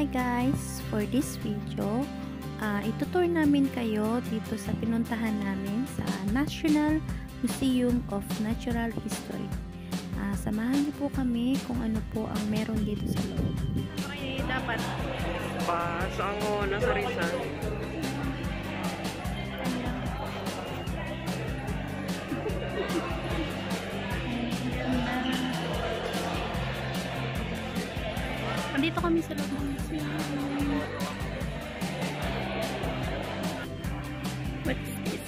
Hi guys! For this video, itutour namin kayo dito sa pinuntahan namin sa National Museum of Natural History. Samahan niyo po kami kung ano po ang meron dito sa loob. Okay, dapat pasango na sa Rizal. Dito kami sa loob ng museum. What's this?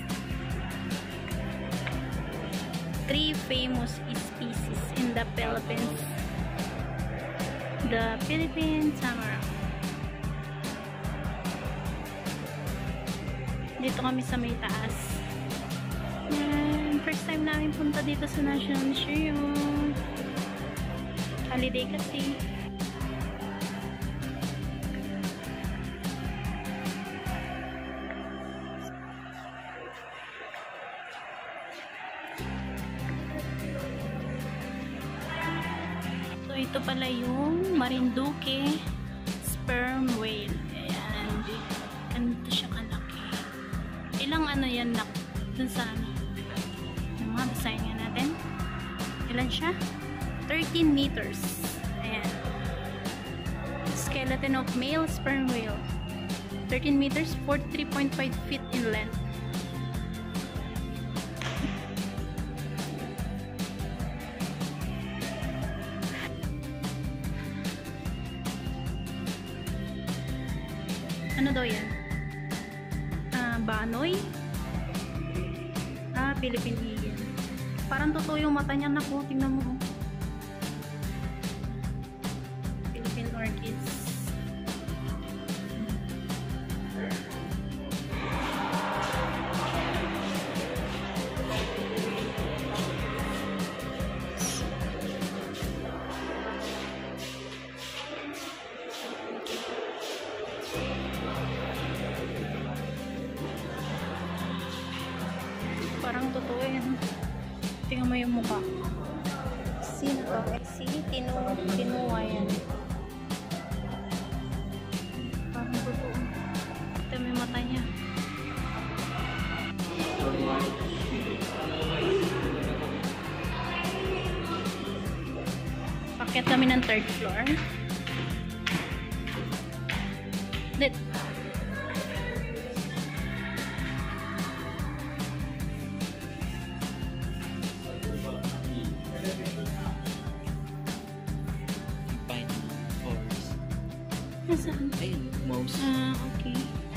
3 famous species in the Philippines. The Philippine Tamarack. Dito kami sa may taas. And first time namin punta dito sa National Museum. Holiday kasi. Ito pala yung Marinduque sperm whale. Ayan. Ganito siya kalaki. Ilang ano yan na? Dun sa ano? Yung mga basahin nga natin. Ilan siya? 13 meters. Ayan. Skeleton of male sperm whale. 13 meters, 43.5 feet in length. Ano daw yan? Banoy? Philippine eagle. Parang totoo yung mata niya. Naku, tingnan mo. Philippine orchids. Parang totoo yan. Tingnan mo yung mukha. Sino to? Si Tinuwa yan. Parang totoo. Ito may mata niya. Paket kami ng 3rd floor. Dito. Nasaan? Ayun, mouse. Okay.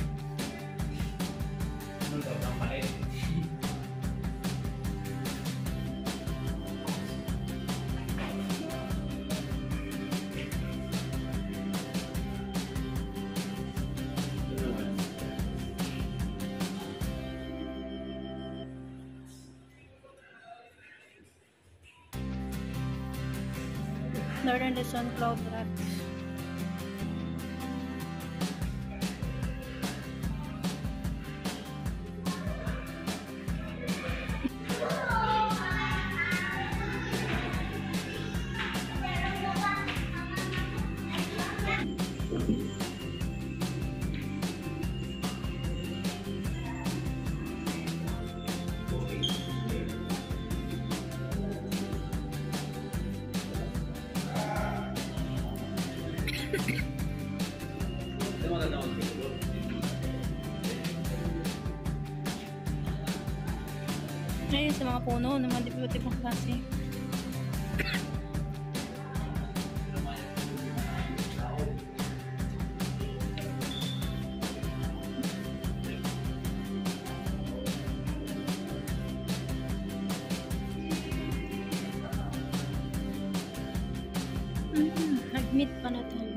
Northern Luzon cloud rats. Ayun sa mga puno ng mga iba't-ibang klase. Nag-meet pa na to.